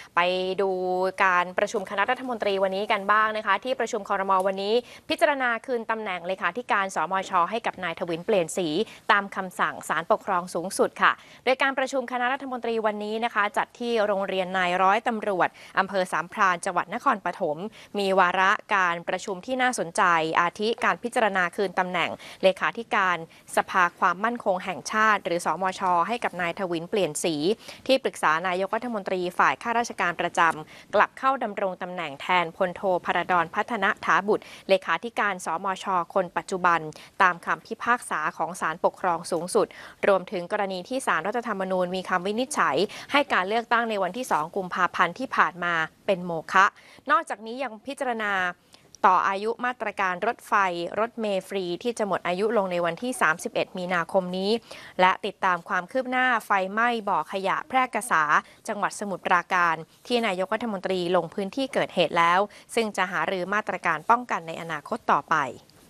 ไปดูการประชุมคณะรัฐมนตรีวันนี้กันบ้างนะคะที่ประชุมครม.วันนี้พิจารณาคืนตำแหน่งเลขาธิการสมช.ให้กับนายทวินเปลี่ยนสีตามคำสั่งศาลปกครองสูงสุดค่ะโดยการประชุมคณะรัฐมนตรีวันนี้นะคะจัดที่โรงเรียนนายร้อยตำรวจอำเภอสามพรานจังหวัดนครปฐมมีวาระการประชุมที่น่าสนใจอาทิการพิจารณาคืนตำแหน่งเลขาธิการสภาความมั่นคงแห่งชาติหรือสมช.ให้กับนายทวินเปลี่ยนสีที่ปรึกษานายกรัฐมนตรีฝ่ายข้าราชการประจำกลับเข้าดำรงตำแหน่งแทนพลโทพระดอนพัฒนถาบุตรเลขาธิการสมช.คนปัจจุบันตามคำพิพากษาของศาลปกครองสูงสุดรวมถึงกรณีที่ศาลรัฐธรรมนูญมีคำวินิจฉัยให้การเลือกตั้งในวันที่2 กุมภาพันธ์ที่ผ่านมาเป็นโมฆะนอกจากนี้ยังพิจารณาต่ออายุมาตรการรถไฟรถเมล์ฟรีที่จะหมดอายุลงในวันที่31 มีนาคมนี้และติดตามความคืบหน้าไฟไหม้บ่อขยะแพร่กษาจังหวัดสมุทรปราการที่นายกรัฐมนตรีลงพื้นที่เกิดเหตุแล้วซึ่งจะหารือมาตรการป้องกันในอนาคตต่อไป